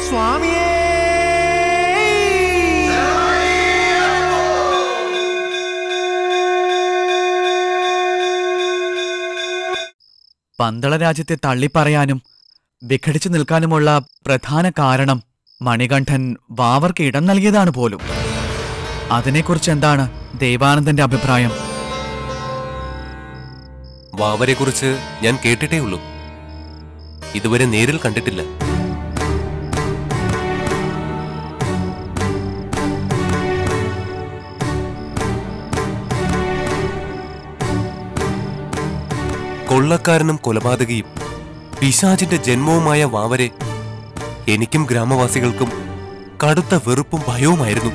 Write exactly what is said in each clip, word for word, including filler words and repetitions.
സ്വാമിയേ. പന്തള രാജ്യത്തെ തള്ളിപ്പറയാനും വിഘടിച്ചു നിൽക്കാനുമുള്ള പ്രധാന കാരണം മണികണ്ഠൻ വാവർക്ക് ഇടം നൽകിയതാണ് പോലും. അതിനെക്കുറിച്ച് എന്താണ് ദേവാനന്ദന്റെ അഭിപ്രായം? വാവരെക്കുറിച്ച് ഞാൻ കേട്ടിട്ടേ ഉള്ളൂ, ഇതുവരെ നേരിൽ കണ്ടിട്ടില്ല. കൊള്ളക്കാരനും കൊലപാതകിയും പിശാചിന്റെ ജന്മവുമായ വാവരെ എനിക്കും ഗ്രാമവാസികൾക്കും കടുത്ത വെറുപ്പും ഭയവുമായിരുന്നു.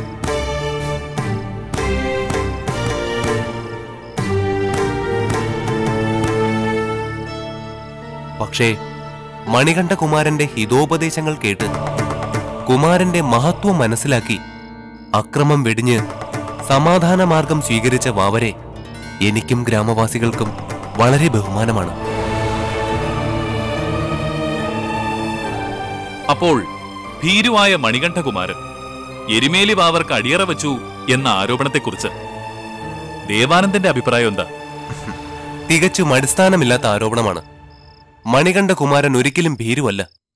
പക്ഷേ മണികണ്ഠകുമാരന്റെ ഹിതോപദേശങ്ങൾ കേട്ട് കുമാരന്റെ മഹത്വം മനസ്സിലാക്കി അക്രമം വെടിഞ്ഞ് സമാധാന മാർഗം സ്വീകരിച്ച വാവരെ എനിക്കും ഗ്രാമവാസികൾക്കും വളരെ ബഹുമാനമാണ്. അപ്പോൾ ഭീരുവായ മണികണ്ഠകുമാരൻ എരുമേലി വാവർക്ക് അടിയറ വെച്ചു എന്ന ആരോപണത്തെക്കുറിച്ച് ദേവാനന്ദന്റെ അഭിപ്രായം എന്താ? തികച്ചും അടിസ്ഥാനമില്ലാത്ത ആരോപണമാണ്. മണികണ്ഠകുമാരൻ ഒരിക്കലും ഭീരുവല്ല.